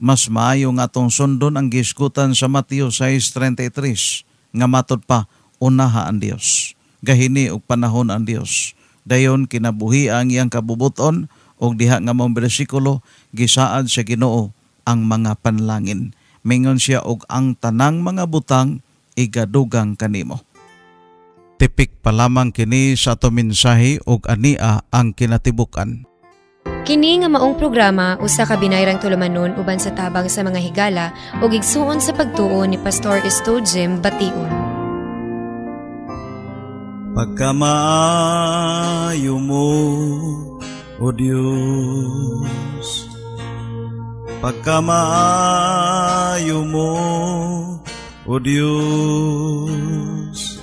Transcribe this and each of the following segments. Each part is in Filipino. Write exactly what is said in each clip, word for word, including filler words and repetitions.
Mas maayo nga atong sundon ang gisgutan sa Mateo six thirty-three nga matod pa, unaha ang Dios. Gahini og panahon ang Dios. Dayon kinabuhi ang iyang kabubuton og diha nga mong bersikulo gisaad sa Ginoo ang mga panlangin. Mingon siya og ang tanang mga butang igadugang kanimo. Tipik pa lamang kini sa ato mensahe og ania ang kinatibukan. Kini nga maong programa usa ka binayrang tulumanon uban sa tabang sa mga higala ug igsuon sa pagtuo ni Pastor Estojem Bation. Pagkamaayo mo, O Diyos, pagkamaayo mo, O Diyos,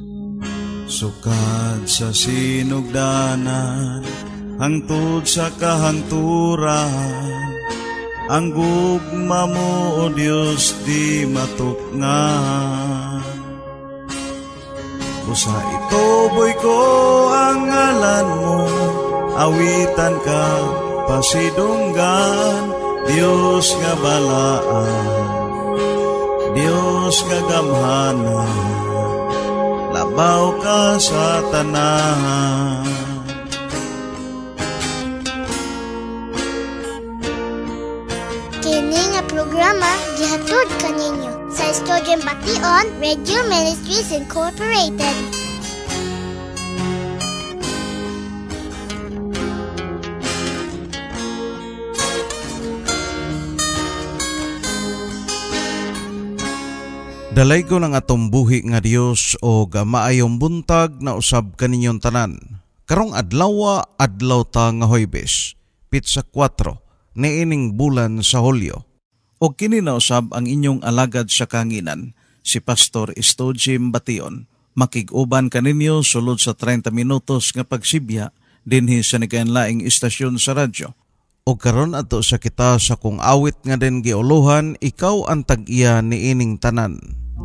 sukad sa sinugdanan, hangtod sa kahangturan, ang gugma mo, O Diyos, di matukngan. Usa ituboy ko ang ngalan mo, awitan ka pasidunggan, Diyos nga balaan, Diyos nga gamhanan, labaw ka sa tanan. Kini nga programa gihatod kaninyo sa Estojem Bation Radio Ministries Incorporated. Dalay ko ng atong buhi nga Dios o maayong buntag na usab kaninyong tanan. Karong adlaw adlaw ta nga Huwebes, pitsa kwatro, niining bulan sa Hulyo. O kini na usab ang inyong alagad sa kanginan, si Pastor Estojem Bation. Makig-uban kaninyo sulod sa thirty minutos nga pagsibya dinhi sa nagainlaing istasyon sa radyo. O karon ato sa kita sa kung awit nga din giuluhan, ikaw ang tag-iya niining tanan.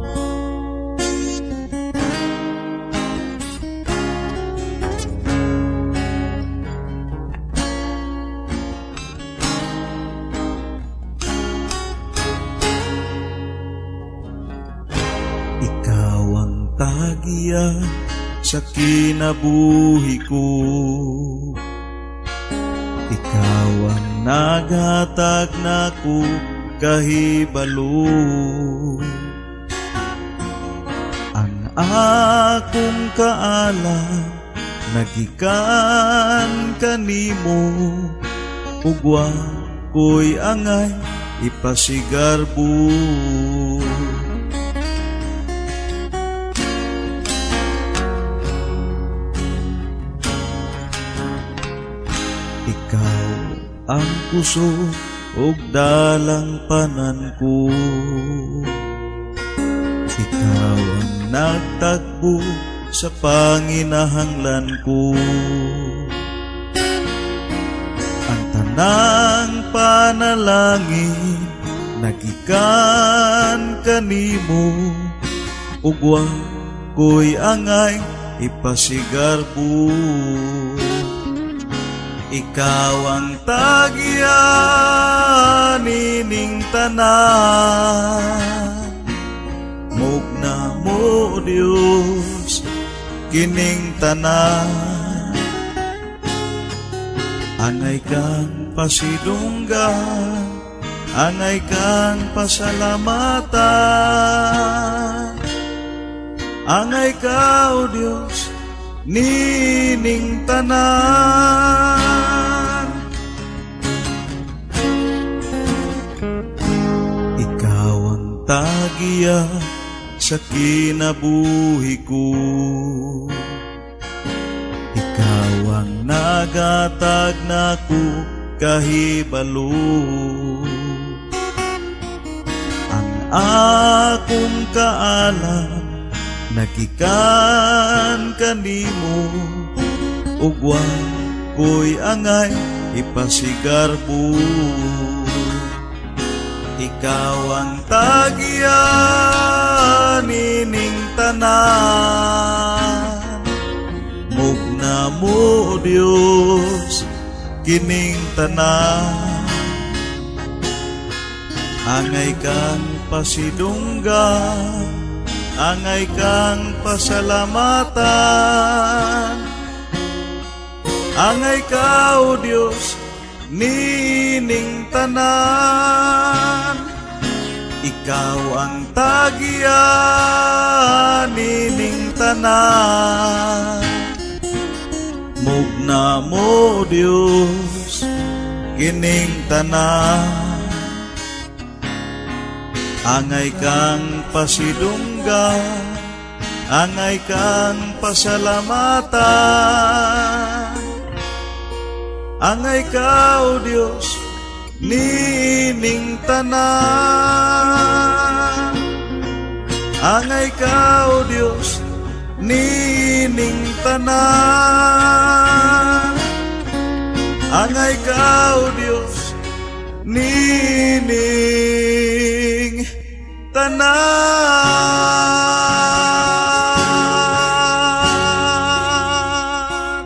Ikaw ang tag-iya sa kinabuhi ko, ikaw ang naghatag naku kahibalo. Ang akong kaalam nagikan kanimo, ugwa ko'y angay ipasigarbo. Ikaw ang puso ug dalang panan ko, ikaw ang nagtagbo sa panginahanglan ko. Ang tanang panalangin nagikan kanimo, ugwa ko'y angay ipasigarbo. Ikaw ang tag-iya nining tanan, mugna mo Dios kining tanan. Angay kang pasidunggan, angay kang pasalamatan, angay ka o Dios nining tanan. Ikaw ang tag-iya sa kinabuhi ko, ikaw ang nagatag naku kahibalo. Ang akong kaalam nagikan kanimo, ugwa ko'y angay ipasigarbo. Ikaw ang tag-iya nining tanan, mugna mo Dios kining tanan. angay kang pasidungga, angay kang pasalamatan, angay ka, O Diyos, nining tanan. Ikaw ang tagian nining tanan. Mugna mo, Diyos, kining tanan. Angay kang pasidungga, angay kang pasalamatan, angay ka, O Diyos, nining tanan. Angay ka, O Diyos, nining tanan. Angay ka, O Diyos, nining tanan.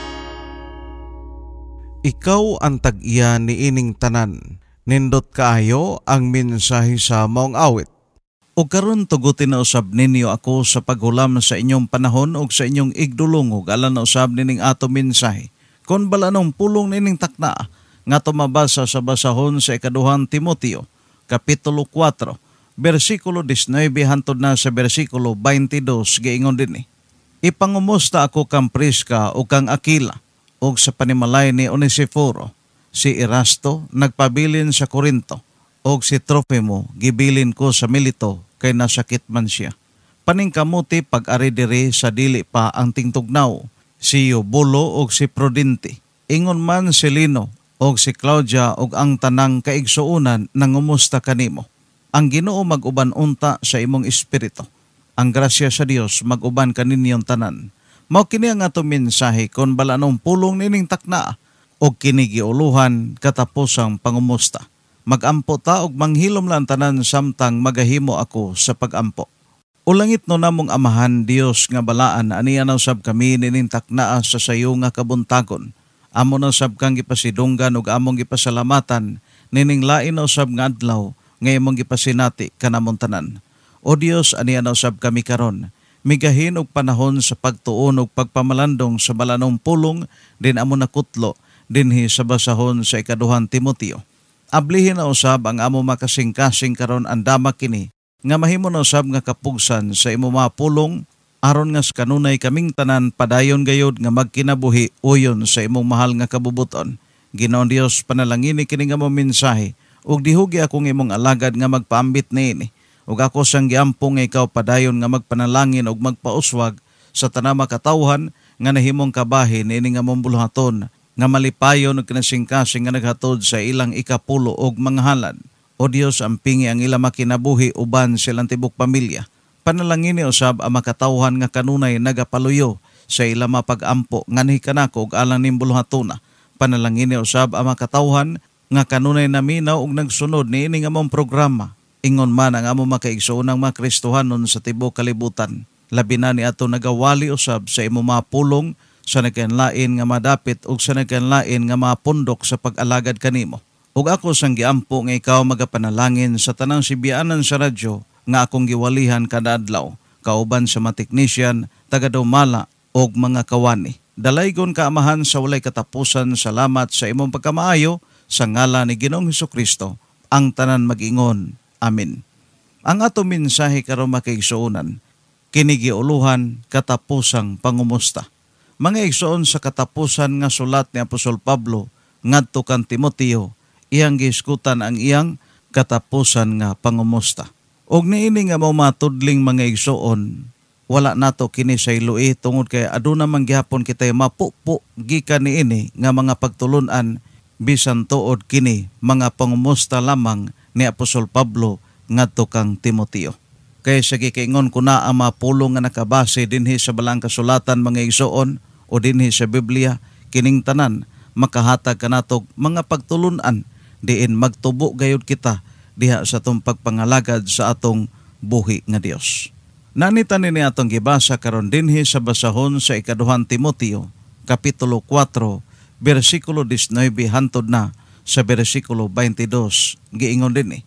Ikaw ang tag-iya ni ining tanan. Nindot kaayo ang mensahe sa maong awit. O karon tugutin na usab ninyo ako sa paghulam sa inyong panahon o sa inyong igdulungog alan na usab nining ato mensahe. Kon balanong pulong nining takna nga tumabasa sa basahon sa ikaduhang Timoteo, Kapitulo four, versikulo nineteen hantod na sa versikulo twenty-two, giingon din eh. Ipangumusta ako kang Prisca o kang Aquila o sa panimalay ni Onesiforo, si Erasto nagpabilin sa Corinto o si Tropimo gibilin ko sa Mileto kay nasakit man siya. Paningkamuti pag-ari diri sa dili pa ang tingtugnaw, si Eubulo o si Prudente, ingon man si Lino o si Claudia o ang tanang kaigsuunan nangumusta kanimo. Ang Ginoo mag-uban unta sa imong espiritu. Ang grasya sa Dios mag-uban kaninyong tanan. Mao kini ang ato mensahe kon balanong pulong nining takna o kinigiuluhan katapusang pangumusta. Magampo ta og manghilom lang tanan samtang magahimo ako sa pagampo. Ulangit no namong amahan Dios nga balaan aniya na usab kami nining taknaa sa sayo nga kabuntagon. Amo na usab kang gipasidunggan ug among gipasalamatan nining lain na usab nga adlaw nga imong gipasinati kanamong tanan. O Dios, aniya na usab kami karon. Migahin og panahon sa pagtuon og pagpamalandong sa balanong pulong din amo nakutlo dinhi sa basahon sa ikaduhang Timoteo. Ablihin na usab ang amo makasing-kasing karon andama kini nga mahimo na usab nga kapugsan sa imo mga pulong aron nga kanunay kaming tanan padayon gayud nga magkinabuhi uyon sa imong mahal nga kabubuton. Ginoong Dios, panalangini kini nga mo mensahe ug dihugi akong imong alagad nga magpaambit niini. Ug ako sang giampo nga ikaw padayon nga magpanalangin ug magpauswag sa tanang makatawhan nga nahimong kabahin niini nga mong buluhaton nga malipayon ug kinasing-kasing nga naghatod sa ilang ikapulo og manghalad. O Dios, ampingi ang ilang makinabuhi uban silang tibok pamilya. Panalangin usab ang makatawhan nga kanunay nagapaluyo sa ilang mapag-ampo nga nahikanako ug alang ning buluhatona. Panalangin usab ang makatawhan nga kanunay naminaw ug nagsunod niini nga mong programa. Ingon man ang amo makaigsuonang mga Kristohanon sa tibok kalibutan. Labi na ni ato nagawali usab sa imo mga pulong sa nagkanlain nga madapit ug sa nagkanlain nga mga pundok sa pag-alagad kanimo. Ug ako sang giampo nga ikaw magapanalangin sa tanang sibianan sa radyo nga akong giwalihan kada adlaw, kauban sa mga technician, taga-dumala og mga kawani. Dalaygon kaamahan sa walay katapusan, salamat sa imong pagkamaayo sa ngalan ni Ginoong Hesukristo, ang tanan mag-ingon. Amen. Ang ato mensahe karon makaigsuonan, kinigiuluhan katapusang pangumusta. Mga igsuon sa katapusan nga sulat ni Apostol Pablo ngadto kan Timoteo, iyang giskutan ang iyang katapusan nga pangumusta. Og niini nga mao matudling mga igsuon, wala nato kini sa ilui tungod kay aduna man gihapon kitay mapupo gikan niini nga mga pagtulun-an bisan tuod kini mga pangumusta lamang ni Apostol Pablo ngadto kang Timoteo. Kay sa gikaingon ko na ang mapulong nga nakabase dinhi sa balang kasulatan mga igsuon o dinhi sa Biblia, kining tanan makahatag kanatog mga pagtulun-an diin magtubo gayud kita diha sa atong pagpangalagad sa atong buhi nga Dios. Nanitan ni atong gibasa karon dinhi sa basahon sa ikaduhang Timoteo, Kapitulo four, versikulo nineteen hantod na sa versikulo twenty-two, giingon din eh,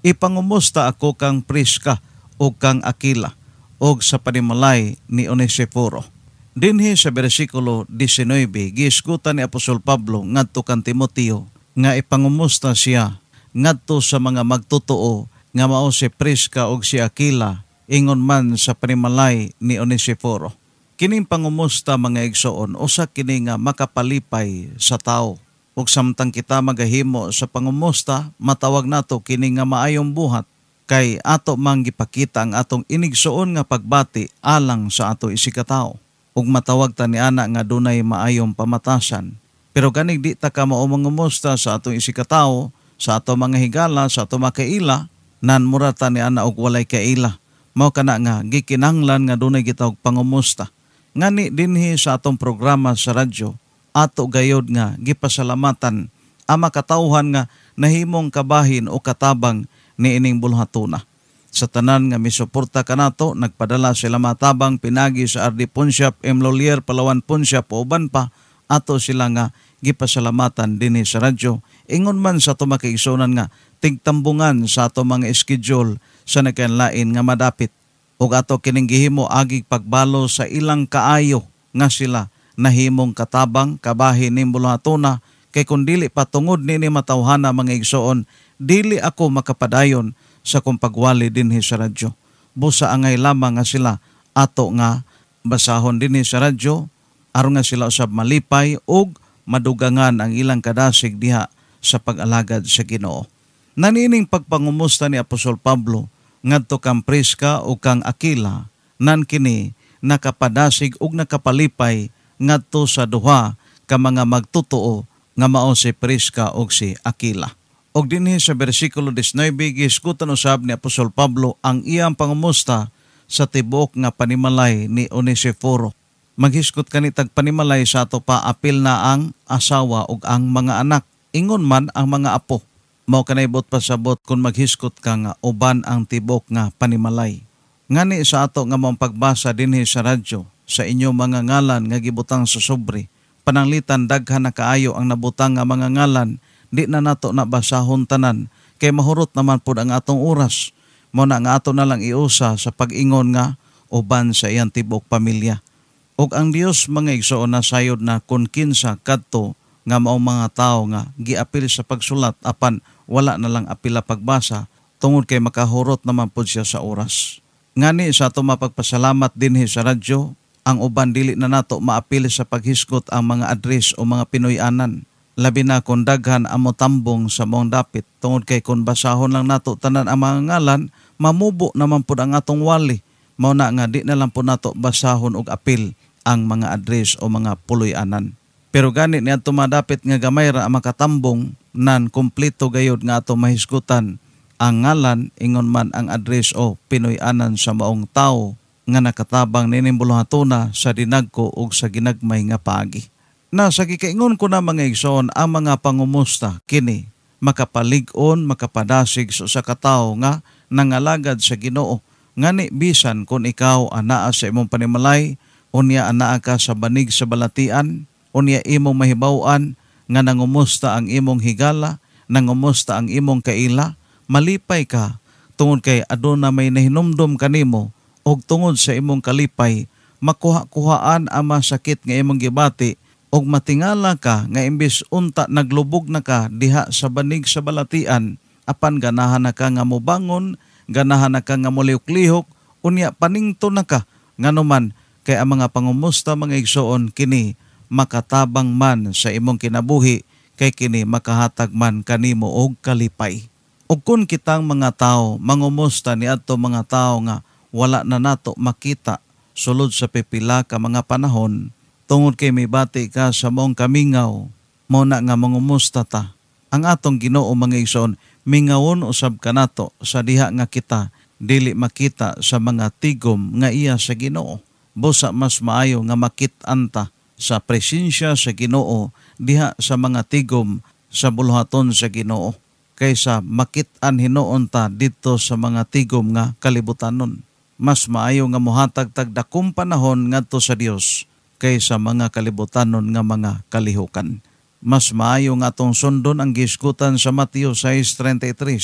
ipangumusta ako kang Prisca o kang Aquila o sa panimalay ni Onesiforo. Dinhi sa bersikulo nineteen, giisgutan ni Apostol Pablo ngadto kang Timoteo nga ipangumusta siya ngadto sa mga magtotoo nga mao si Prisca o si Aquila ingon man sa panimalay ni Onesiforo. Kining pangumusta mga igsoon usa kini nga makapalipay sa tao. Ug samtang kita magahimo sa pangumusta, matawag nato kini nga maayong buhat kay ato mang gipakita ang atong inigsoon nga pagbati alang sa ato isikatawo. Ug matawag ta ni ana nga dunay maayong pamatasan. Pero ganig di ta ka mao mangumusta sa atong isikatawo, sa ato mga higala, sa ato mga kaila, nan murata ni ana og walay kaila. Mao kana nga gikinahanglan nga dunay gitawag pangumusta. Ngani dinhi sa atong programa sa radyo, ato gayod nga gipasalamatan ang makatawhan nga nahimong kabahin o katabang ni ining bulhatuna. Sa tanan nga misuporta kanato, nagpadala sila matabang pinagi sa R D Ponsiap, M. Lolier, Palawan Ponsiap o uban pa, ato sila nga gipasalamatan dinhi sa radyo. Ingon man sa ato makaisonan nga tigtambungan sa ato mga schedule sa nagkanlain nga madapit. Ug ato kining gihimo agig pagbalo sa ilang kaayo nga sila nahimong katabang kabahin ning bulhatuna kay kun dili patungod nini matawhana mga igsoon, dili ako makapadayon sa kong pagwali dinhi sa radyo. Busa angay lamang nga sila ato nga basahon dinhi sa radyo aron nga sila usab malipay ug madugangan ang ilang kadasig diha sa pag-alagad sa Ginoo. Nanining pagpangumusta ni Apostol Pablo ngadto kang Prisca o kang Aquila, nan kini nakapadasig ug nakapalipay ngadto sa duha ka mga magtotoo nga mao si Prisca o si Aquila. Og dinhi sa bersikulo nineteen, giisgutan usab ni Apostol Pablo ang iyang pangumusta sa tibuok nga panimalay ni Onesiforo. Maghisgot kani tag panimalay sa ato pa apil na ang asawa ug ang mga anak. Ingon man ang mga apo. Mao kanay bot pasabot kung maghisgot ka nga uban ang tibuok nga panimalay. Ngani sa ato nga mong pagbasa dinhi sa radyo sa inyo mga ngalan nga gibutang sa sobre, pananglitan daghan na kaayo ang nabutang nga mga ngalan. Di na nato nabasahon tanan kay mahurot naman pud ang atong oras. Mao na nga ato na lang iusa sa pag-ingon nga uban sa iyang tibok pamilya. Ug ang Dios mga igsoon na sayod na kun kinsa kadto nga mao mga tawo nga giapil sa pagsulat apan wala na lang apila pagbasa tungod kay makahurot naman pud siya sa oras. Ngani sa ato mapagpasalamat dinhi sa radyo, ang uban dili na nato maapil sa paghisgot ang mga address o mga Pinoy-anan. Labi na kung daghan amo tambong sa mong dapit tungod kay kung basahon lang nato tanan ang mga ngalan, mamubo naman pud ang atong wali. Mao na nga di na lang po nato basahon og apil ang mga address o mga puloy-anan. Pero gani ni ato madapit nga gamay ra ang makatambong nan kompleto gayud nga ato mahisgutan ang ngalan ingon man ang address o Pinoy-anan sa maong tawo nga nakatabang nining bulhatuna sa dinagko ug sa ginagmay nga paagi. Na sa gikaingon ko na mga igsoon ang mga pangumusta kini makapalig-on, makapadasig so sa katawo nga nangalagad sa Ginoo. Ngani bisan kung ikaw anaa sa imong panimalay, unya anaa ka sa banig sa balatian, unya imong mahibaw-an nga nangumusta ang imong higala, nangumusta ang imong kaila, malipay ka tungod kay aduna may nahinumdum kanimo og tungod sa imong kalipay makuha-kuhaan ang masakit nga imong gibati og matingala ka nga imbis unta naglubog na ka diha sa banig sa balatian, apan ganahan na ka nga mobangon, ganahan na ka nga molihok-lihok, unya paningto na ka. Nganuman kay ang mga pangumusta mga igsoon kini makatabang man sa imong kinabuhi, kay kini makahatag man kanimo og kalipay. Ug kun kitang mga tao mangumusta ni adto mga tao nga wala na nato makita sulod sa pipila ka mga panahon, tungod kay may bati ka sa mong kamingaw, mo na nga mangumusta ta. Ang atong Ginoo mga igsoon, mingawon usab kanato sa diha nga kita dili makita sa mga tigom nga iya sa Ginoo. Busa mas maayo nga makit-an ta sa presensya sa Ginoo diha sa mga tigom sa bulhaton sa Ginoo kaysa makit-an hinuon ta dito sa mga tigom nga kalibutanon. Mas maayo nga mohatag tag dakong panahon ngadto sa Dios kaysa mga kalibutanon nga mga kalihukan. Mas maayo nga atong sundon ang gisgutan sa Mateo six thirty-three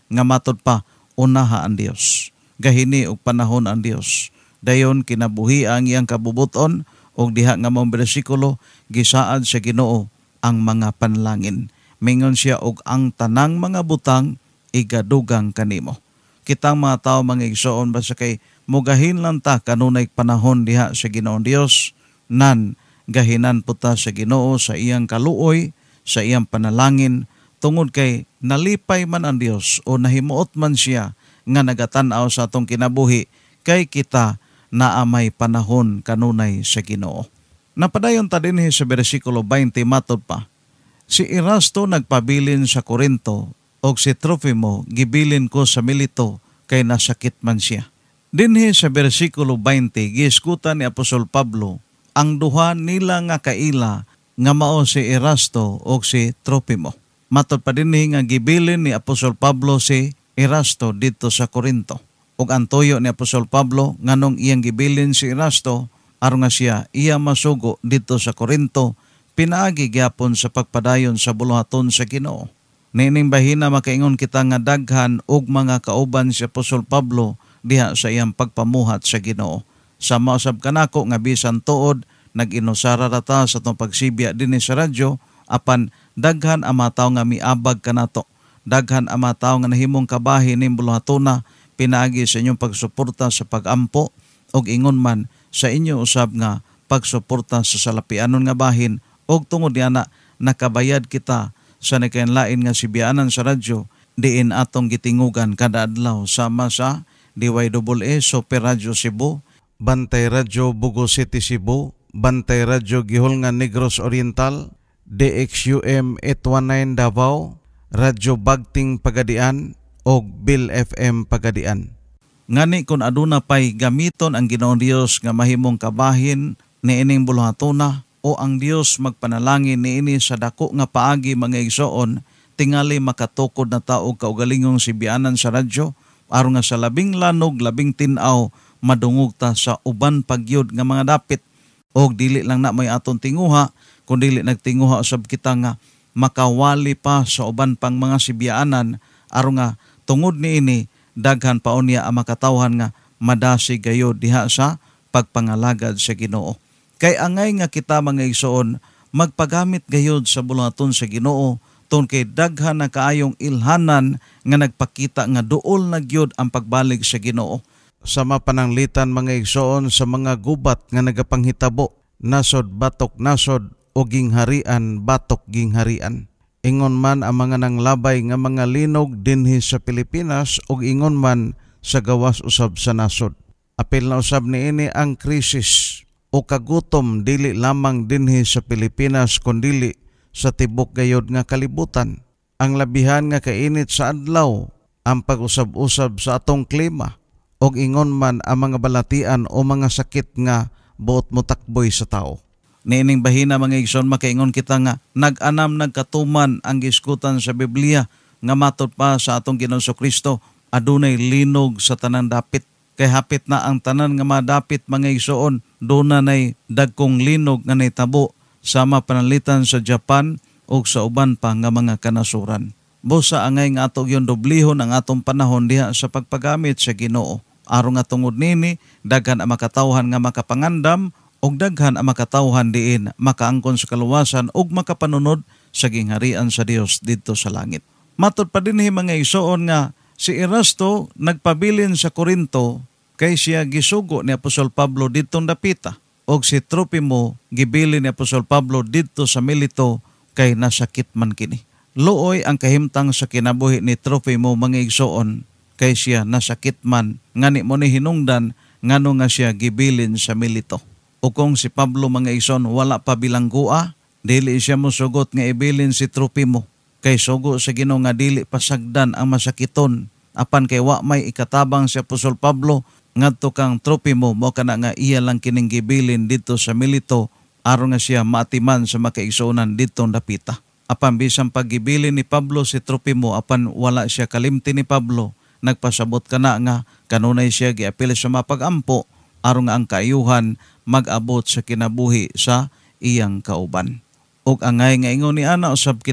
nga matod pa unaha ang Dios. Gahini og panahon ang Dios. Dayon kinabuhi ang iyang kabubuton og diha nga mong bersikulo gisaad sa Ginoo ang mga panlangin. Mingon siya og ang tanang mga butang igadugang kanimo. Kitang mga tao mga igsoon basta kay mugahin lang ta kanunay panahon diha sa Ginoong Dios nan gahinan puta sa Ginoo sa iyang kaluoy, sa iyang panalangin tungod kay nalipay man ang Dios o nahimuot man siya nga nagatan-aw sa atong kinabuhi kay kita naamay panahon kanunay sa Ginoo. Napadayon ta dinhi sa bersikulo twenty matod pa. Si Erasto nagpabilin sa Corinto og si Tropimo gibilin ko sa Mileto kay nasakit man siya. Dinhi sa bersikulo twenty giiskutan ni Apostol Pablo ang duha nila nga kaila nga mao si Erasto og si Tropimo. Matod pa dinhi nga gibilin ni Apostol Pablo si Erasto dito sa Corinto. Ug ang tuyo ni Apostol Pablo nganong iyang gibilin si Erasto aron nga siya iya masugo dito sa Corinto pinaagi gyapon sa pagpadayon sa buluhaton sa Ginoo. Nining bahina makaingon kita nga daghan og mga kauban si Apostol Pablo diha sa iyang pagpamuhat sa Ginoo. Sa mausab kanako nga bisan tuod nag-inusara rata sa tong pagsibya dinhi sa radyo apan daghan ang mga tawo nga miabag kanato. Daghan ang mga tawo nga nahimong kabahin ning buluhatona pinaagi sa inyong pagsuporta sa pagampo og ingon man sa inyo usab nga pagsuporta sa salapianon nga bahin og tungod diana nakabayad kita sa nakainlain nga sibyanan sa radyo diin atong gitingugan kada adlaw sama sa D Y A A Super Radio Cebu, Bantay Radyo Bugo City Cebu, Bantay Radyo Gihulngan Negros Oriental, D X U M eight nineteen Davao, Radyo Bagting Pagadian og Bill F M Pagadian. Ngani kung aduna pay gamiton ang Ginoong Dios nga mahimong kabahin niining buluhatuna o ang Dios magpanalangin niini sa dako nga paagi mga igsoon tingali makatukod na tao kaugalingong sibyanan sa radyo aron nga sa labing lanog labing tin-aw madungog ta sa uban pagyud nga mga dapit og dili lang na may aton tinguha kun dili nagtinguha usab kita nga makawali pa sa uban pang mga sibyaanan aron nga tungod niini daghan pa unya ang makatawhan nga madasi gayud diha sa pagpangalagad sa Ginoo. Kay angay nga kita mga igsoon magpagamit gayud sa buluhaton sa Ginoo tungod kay daghan na kaayong ilhanan nga nagpakita nga duol na gyud ang pagbalik sa Ginoo. Sama pananglitan mga igsoon sa mga gubat nga nagapanghitabo nasod batok nasod o gingharian batok gingharian. Ingon man ang mga nanglabay nga mga linog dinhi sa Pilipinas ug ingon man sa gawas usab sa nasod. Apil na usab niini ang krisis o kagutom dili lamang dinhi sa Pilipinas kundi sa tibok gayod nga kalibutan. Ang labihan nga kainit sa adlaw, ang pag-usab-usab sa atong klima, og ingon man ang mga balatian o mga sakit nga buot motakboy sa tao. Niining bahina mga igsoon makaingon kita nga nag-anam nagkatuman ang giskutan sa Biblia nga matod pa sa atong Ginoong Kristo adunay linog sa tanan dapit. Kay hapit na ang tanan nga madapit mga igsoon, doon na nay dagkong linog nga naitabo sama panalitan sa Japan o sa uban pa nga mga kanasuran. Busa angay nga ato yung doblihon ang atong panahon diha sa pagpagamit sa Ginoo. Aron nga tungod nini, daghan ang makatawhan nga makapangandam o daghan ang makatawhan diin makaangkon sa kaluwasan o makapanunod sa gingharian sa Dios dito sa langit. Matod pa dinhi mga igsoon nga si Erasto nagpabilin sa Corinto kay siya gisugo ni Apostol Pablo didtong dapita og si Tropimo gibilin ni Apostol Pablo didto sa Mileto kay nasakit man kini. Luoy ang kahimtang sa kinabuhi ni Tropimo mga igsoon kay siya nasakit man ngani mo ni hinungdan ngano nga siya gibilin sa Mileto. O kung si Pablo mga igsoon wala pa bilanggoa, dili siya mosugot nga ibilin si Tropimo. Kay sugo sa Ginoo nga dili pasagdan ang masakiton apan kay wa may ikatabang si Apostol Pablo ngadto kang Tropimo mo kana nga iya lang kining gibilin dito sa Mileto aron nga siya maatiman sa makaigsuonan didtong dapita. Apan bisan paggibilin ni Pablo si Tropimo apan wala siya kalimti ni Pablo, nagpasabot kana nga kanunay siya giapil sa mapagampo aron nga ang kaayuhan mag-abot sa kinabuhi sa iyang kauban. Ug angay nga ingon ni ana usab kita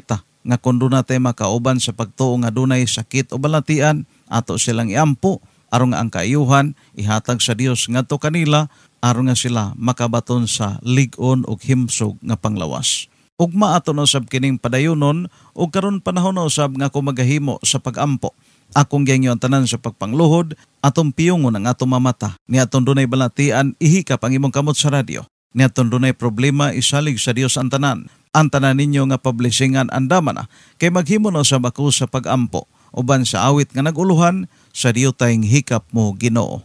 nga kun doon natin makauban sa pagtuo nga dunay sakit o balatian, ato silang iampo, aron nga ang kaayuhan ihatag sa Dios ngadto kanila, aron nga sila makabaton sa lig-on ug himsog nga panglawas. Ugma ato na usab kining padayonon ug karon panahon na usab nga ako magahimo sa pag-ampo. Akong giyang tanan sa pagpangluhod, atong piyongon ang atong mamata. Ni atong dunay balatian, ihikap ang imong kamot sa radyo. Ni atong dunay problema, isalig sa Dios ang tanan. Ang tanan ninyo nga publishingan andama na, kay maghimo na usab ako sa pag-ampo. Uban sa awit nga naguluhan, sa Diyo tayong hikap mo, Ginoo.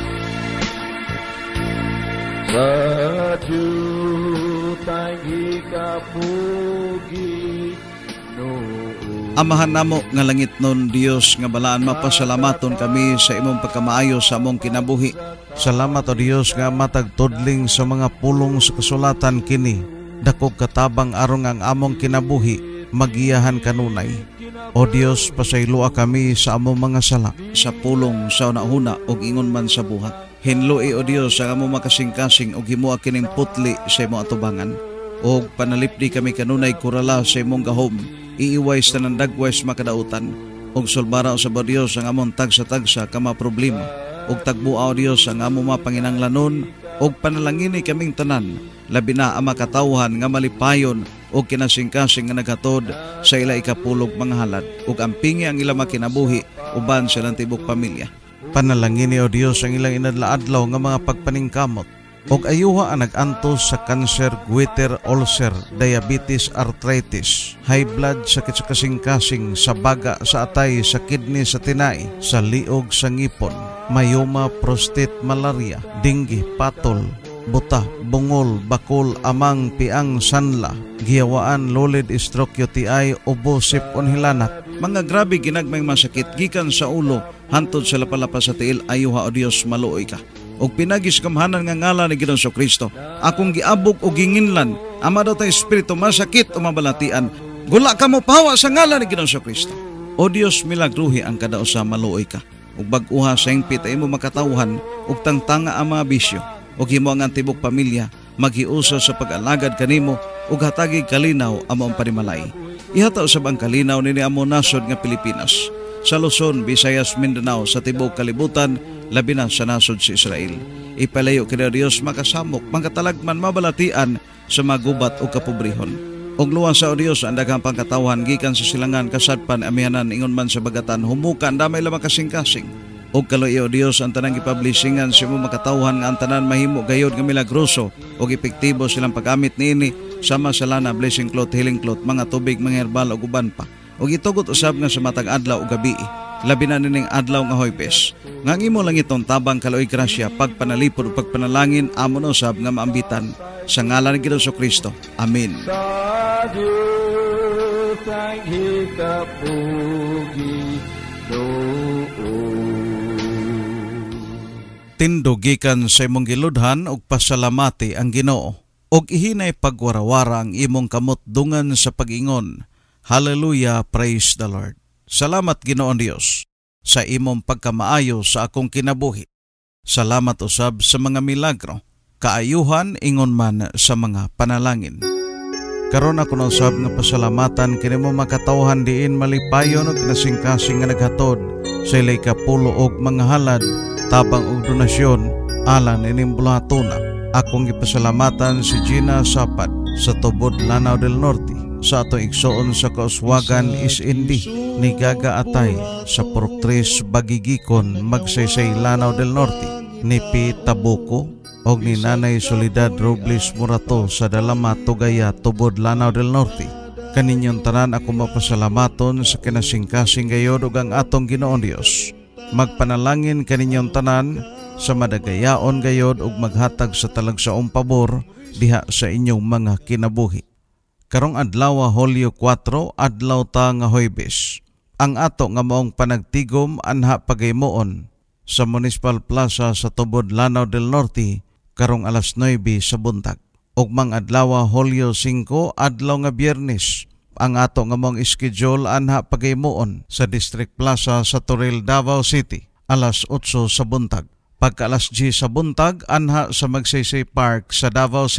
Sa Diyo tayong hikap mo, Ginoo. Amahan namo nga langit nun, Dios nga balaan, mapasalamaton kami sa imong pagkamaayo sa among kinabuhi. Salamat o Dios nga matag tudling sa mga pulong sa kasulatan kini. Dakog katabang aron ang among kinabuhi magiyahan kanunay. O Dios, pasaylua kami sa among mga sala. Sa pulong sa unahuna ug ingon man sa buhat. Hinloi o Dios ang among makasing-kasing ug himoa kining putli sa imong atubangan. Og panalipdi kami kanunay kurala sa imong gahom. Iiway sa nandagways makadautan. Og sulbara sa ba Dios ang among tagsa-tagsa kama problema. Og tagbuaw Dios ang among mapanginanglanon. Og panalangini kaming tanan. Labi na ang makatawhan nga malipayon o kinasing-kasing nga naghatod sa ila ikapulog mga halad ug ampingi ang ila makinabuhi uban sa ilang tibok pamilya. Panalangini o Dios ang ilang inadlaadlaw nga mga pagpaningkamot og ayuha ang nag-antos sa cancer, goiter, ulcer, diabetes, arthritis, high blood, sakit sa kasing-kasing, sa baga, sa atay, sa kidney, sa tinai, sa liog, sa ngipon, mayoma, prostate, malaria, dengue, patol, buta, bungol, bakol, amang, piang, sanla, giyawaan, lolid, stroke, U T I, ubo, sipon, hilanat. Mga grabe ginagmayng masakit gikan sa ulo hantod sa lapalapas sa tiil, ayuha o Dios maluoy ka. Og pinagis kamhanan nga ngalan ni Ginoong Kristo. Akong giabog o ginginlan, ama daw tayo espiritu masakit o mabalatian. Gula ka mo pahawa sa ngalan ni Ginoong Kristo. O Dios, milagruhi ang kada usa maluoy ka. Ug bag-uha sa ingpit ay mo makatawhan ug tangtanga ang mga bisyo. Ug himo ang tibok pamilya maghiusa sa pag-alagad kanimo ug hatagi kalinaw among panimalay. Ihataw sa bang kalinaw nini among nasod nga Pilipinas. Sa Luzon, Visayas, Mindanao, sa tibok kalibutan, labi na sa nasod si Israel. Ipalayo kina Dios makasamok, makatalagman, mabalatian sa magubat o kapobrihon. Og luwas sa o Dios ang daghang pangkatawhan gikan sa silangan, kasadpan, amihanan, ingon man sa bagatan, humukan, damay lamang kasing-kasing. Og kaloy o Dios ang tanang ipublishingan sa mo makatawhan nga ang tanan mahimo gayod nga milagroso og epektibo silang paggamit niini sama sa lana, blessing cloth, healing cloth, mga tubig, mga herbal o uban pa. Og itugot usab nga sa matag adlaw o gabi, labi na nining adlaw nga Huwebes. Nga imo lang itong tabang kaloy grasya, pagpanalipod o pagpanalangin, amon usab nga maambitan sa ngalan ni Ginoong Kristo. Amen. Sa Diyos ang hikapugi tindugikan sa imong giludhan og pasalamati ang Ginoo og ihinay pagwarawara ang imong kamot dungan sa pag-ingon. Hallelujah, praise the Lord. Salamat Ginoon Dios sa imong pagkamaayo sa akong kinabuhi. Salamat usab sa mga milagro, kaayuhan ingon man sa mga panalangin. Karon ako na usab nga pasalamatan kini mo makatawhan diin malipayon og kinasing-kasing nga naghatod sa ilay kapulo og mga halad tabang og donasyon alang ining bulatona. Akong gipasalamatan si Gina Sapad sa Tubod, Lanao del Norte, sa atong igsoon sa Kauswagan is Indi, ni Gaga Atay sa Portres Bagigikon, Magsaysay, Lanao del Norte, ni P. Tabuco og ni Nanay Soledad Robles Murato sa Dalama, Tugaya, Tubod, Lanao del Norte. Kaninyong tanan ako mapasalamaton sa kinasing-kasing gayod ug ang atong Ginoon Dios. Magpanalangin kaninyong tanan sa madagayaon gayod ug maghatag sa talagsaong pabor diha sa inyong mga kinabuhi. Karong adlaw Hulyo kwatro, adlaw ta nga Huwebes. Ang ato nga maong panagtigom anha pagaymoon sa Municipal Plaza sa Tubod, Lanao del Norte karong alas nuwebe sa buntag. Ug mang adlaw Hulyo singko, adlaw nga Biyernes. Ang ato nga maong schedule anha pagaymoon sa District Plaza sa Toril, Davao City, alas otso sa buntag. Pagka alas diyes sa buntag, anha sa Magsaysay Park sa Davao City.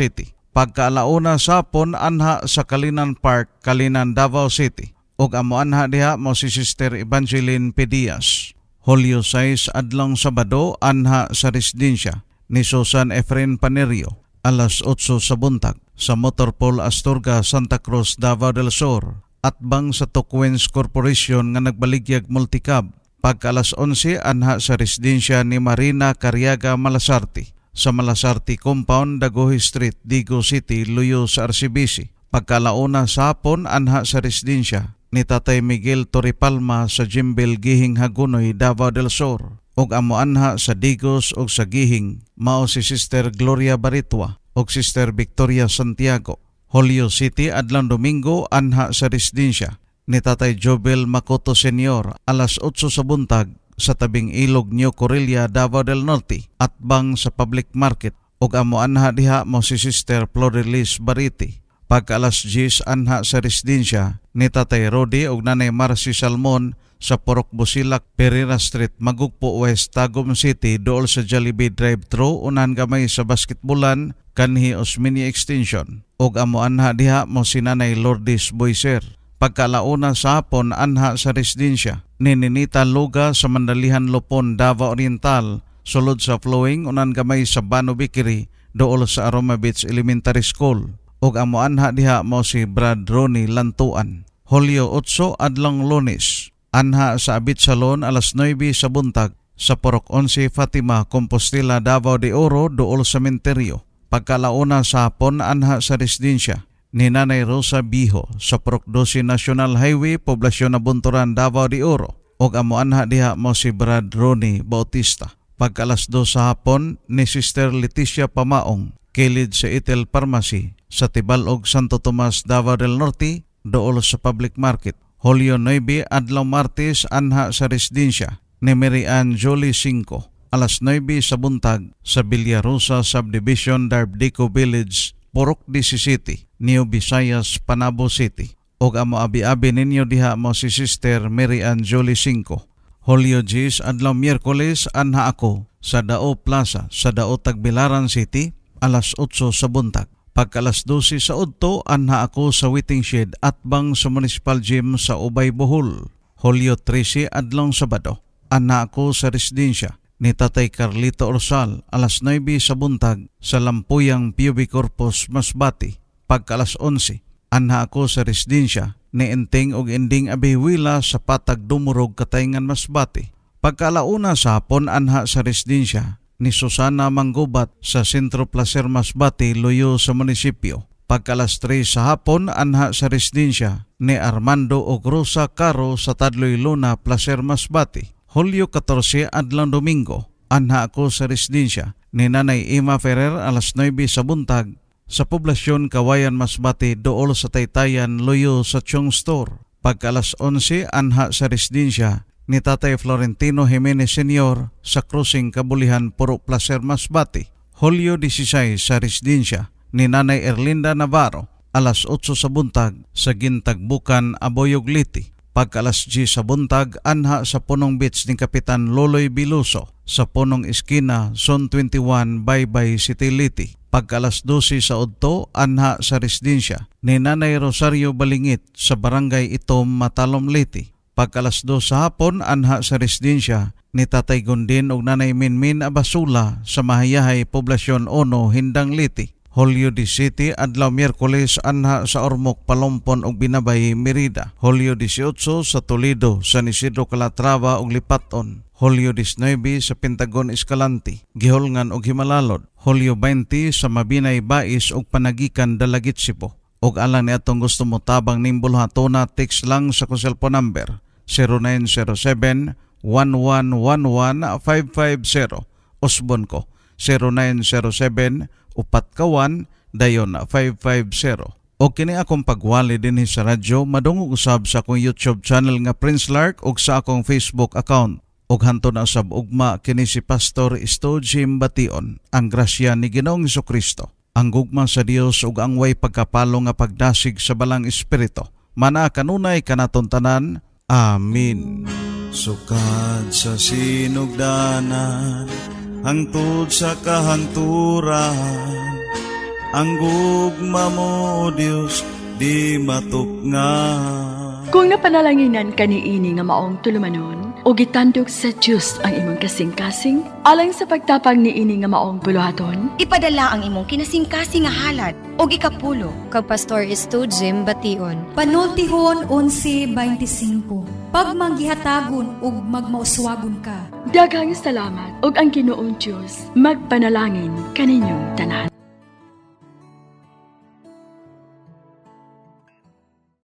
Pagkaalauna sapon anha sa Kalinan Park, Kalinan, Davao City. Og amo anha diha mo si Sister Evangeline Pedias. Hulyo sais adlong Sabado anha sa residensya ni Susan Efren Panerio alas otso sa buntag sa Motorpool Astorga, Santa Cruz, Davao del Sur. Atbang sa Tukwens Corporation nga nagbaligyag multicab. Pagka alas onse anha sa residensya ni Marina Cariaga Malasarte sa Malasarte Compound, Dagohoy Street, Digo City, Luyo sa R C B C. Pagkalauna sa hapon anha sa residensya ni Tatay Miguel Torrepalma sa Jimbel, Gihing, Hagunoy, Davao del Sur. Og amo anha sa Digos og sa Gihing mao si Sister Gloria Baritwa og Sister Victoria Santiago. Holyo City adlang Domingo anha sa residensya ni Tatay Jobel Makoto Senior alas otso sa buntag sa tabing ilog New Corilla, Davao del Norte, atbang sa public market. Og amo anha diha mo si Sister Florilis Bariti. Pagka alas diyes anha sa residensya ni Tatay Rodi og Nanay Marcy Salmon sa Porok Busilak, Pereira Street, Magugpo West, Tagum City, dool sa Jollibee drive-thru unan gamay sa basketbolan kanhi Osmeña Extension. Og amo anha diha mo si Nanay Lourdes Boyser. Pagkalauna sa hapon anha sa residensya ni Ninita Luga sa Mandalihan Lopon, Davao Oriental, sulod sa Flowing unan gamay sa Bano Bikiri, dool sa Aroma Beach Elementary School. Og amo anha diha mo si Brad Ronnie Lantuan. Hulyo otso adlang Lunes anha sa Abit Salon alas nuebe sa buntag sa Porok onse Fatima, Compostela, Davao de Oro, dool sa Cementerio. Pagkalauna sa hapon anha sa residensya ni Nanay Rosa Biho sa Porok dose National Highway, Poblasyon na Bunturan, Davao de Oro. Og amo anha diha mo si Brad Ronnie Bautista. Pagkalas do sa hapon ni Sister Leticia Pamaong, kilid sa Itel Pharmacy sa Tibalog, Santo Tomas, Davao del Norte, dool sa public market. Hulyo nuebe adlaw Martes anha sa residensya ni Mary Ann Jolie cinco alas nuebe sa buntag sa Villarosa Subdivision, Darbdico Village, Porok City, New Visayas, Panabo City. Og amo abi-abi ninyo diha mo si Sister Mary Ann Jolie cinco. Hulyo diyes adlaw Miyerkules anha ako sa Dao Plaza sa Dao Tagbilaran City alas otso sa buntag. Pagkalas dose sa udto anha ako sa waiting shed atbang sa Municipal Gym sa Ubay, Bohol. Hulyo trese adlong Sabado anha ako sa residensya ni Tatay Carlito Orsal alas nuebe sa buntag sa Lampuyang Pubi Corpus, Masbate. Pagkalas onse anha ako sa residensya ni Enteng og Ending Abihuela sa Patag Dumurog, Katayngan, Masbate. Pagkalauna sa hapon anha sa residensya ni Susana Manggubat sa Sentro Placer, Masbate, Luyo sa munisipyo. Pagkalas tres sa hapon anha sa residensya ni Armando og Rosa Caro sa Tadloy Luna, Placer, Masbate. Hulyo katorse adlang Domingo anha ako sa residensya ni Nanay Ima Ferrer alas nuebe sa buntag sa Poblasyon Kawayan, Masbate, dool sa Taytayan, Luyo sa Chong Store. Pagkalas onse anha sa residensya ni Tatay Florentino Jimenez Senior sa Cruising, Kabulihan, Puro, Placer, Masbate. Hulyo disiseis sa residensya ni Nanay Erlinda Navarro alas otso sa buntag sa Gintagbukan, Aboyog, Liti. Pagkalas diyes sa buntag anha sa Punong Beach ni Kapitan Loloy Biluso sa Punong Iskina, Zone twenty-one, Baybay City, Liti. Pagkalas dose sa udto anha sa residensya ni Nanay Rosario Balingit sa Barangay Itom, Matalom, Liti. Pagkalas dos sa hapon anha sa residensya ni Tatay Gundin og Nanay Minmin Abasula sa Mahayahay, Poblasyon uno, Hindang, Liti. Hulyo disiyete adlaw Miyerkules anha sa Ormoc, Palompon og Binabay, Merida. Hulyo disyotso sa Toledo, San Isidro, Calatrava og Lipaton. Hulyo disynuebe sa Pentagon, Escalante, Giholngan og Himalalod. Hulyo beinte sa Mabinay, Bais og Panagikan, Dalagitsipo. Og alang ni atong gusto mo tabang nimbol hatona, text lang sa cellphone number zero nine zero seven, one one one one, five five zero. Osbon ko zero nine zero seven, upat kawan, dayon five five zero. O kini akong pagwali din sa radyo, madungog usab sa akong YouTube channel nga Prince Lark og sa akong Facebook account. Og hanto na usab ugma kini si Pastor Sto Jim Bation. Ang grasya ni Ginoong Jesucristo, ang gugma sa Dios ug ang way pagkapalo nga pagdasig sa balang espiritu mana kanunay kanaton tanan. Amen. Sukad sa sinugdanan, hangtod sa kahangturan, ang gugma mo, O Dios, di matuknga. Kung napanalanginan ka ni ini nga maong tulumanon, o gitandog sa Diyos ang imong kasing-kasing, alang sa pagtapang ni ini nga maong buluhaton, ipadala ang imong kinasing-kasing nga halad, o ikapulo. Kag Pastor Estudjem Bation. Panultihon eleven twenty-five. Pag manggihatagon ug magmauswagon ka. daghang salamat ug ang Ginoong Diyos magpanalangin kaninyong tanan.